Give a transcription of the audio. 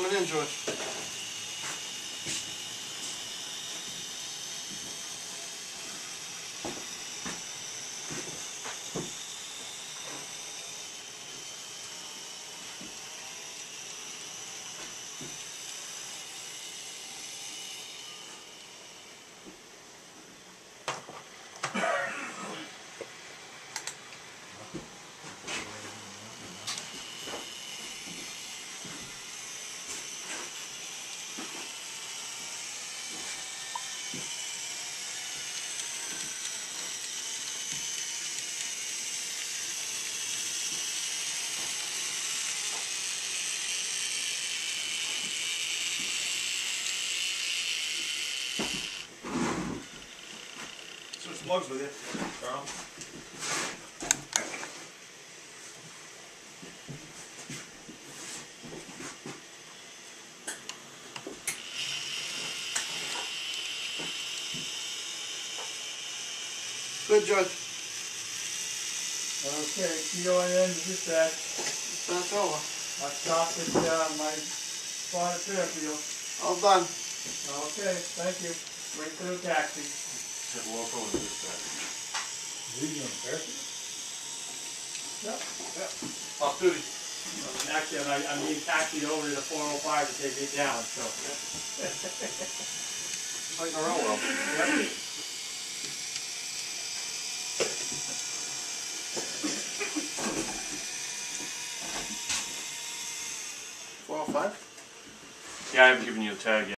coming in, George. Switch plugs with you, Carl. Good, George. Okay, CON is set. That's over. I stopped at my spot at Fairfield. All done. Okay, thank you. Wait for the taxi. Hit local and dispatch. Leaving on Fairfield? Yep. Yeah. Off duty. Actually, I'm being taxied over to the 405 to take it down, so. Like a railroad. Yep. Four or five? Yeah, I haven't given you a tag yet.